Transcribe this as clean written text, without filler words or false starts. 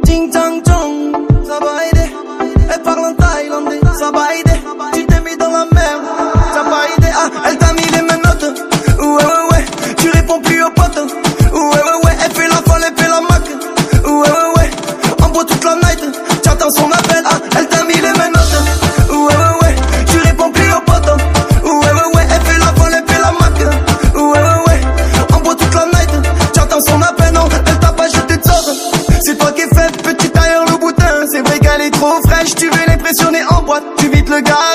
Ting tang tong, ça va aider. Elle parle en thaïlandais, ça va aider. Tu t'es mis dans la merde, ça va aider. Ah, elle t'a mis les menottes. Ouais, ouais, ouais, tu réponds plus aux potes. Ouais, ouais, ouais, elle fait la folle, elle fait la mac. Ouais, ouais, ouais, en boit toute la night. J'attends son appel, ah, elle t'a mis les menottes. Ouais, ouais, ouais, tu réponds plus aux potes. Ouais, ouais, ouais, elle fait la folle, elle fait la mac. Ouais, ouais, ouais, en boit toute la night. J'attends son appel, non, elle t'a pas jeté de sorte. C'est toi qui es fait, petit tailleur le boutin. C'est vrai qu'elle est trop fraîche, tu veux l'impressionner en boîte. Tu vides le gars.